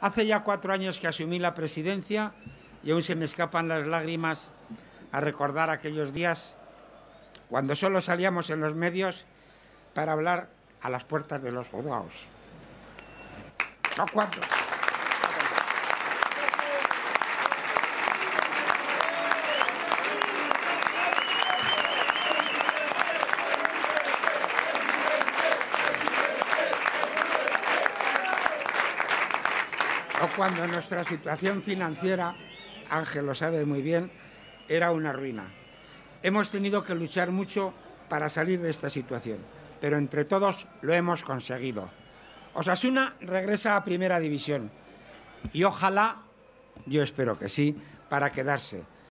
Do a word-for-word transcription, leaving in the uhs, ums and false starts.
Hace ya cuatro años que asumí la presidencia y aún se me escapan las lágrimas a recordar aquellos días cuando solo salíamos en los medios para hablar a las puertas de los juzgados. ¿No cuánto? O cuando nuestra situación financiera, Ángel lo sabe muy bien, era una ruina. Hemos tenido que luchar mucho para salir de esta situación, pero entre todos lo hemos conseguido. Osasuna regresa a Primera División y ojalá, yo espero que sí, para quedarse.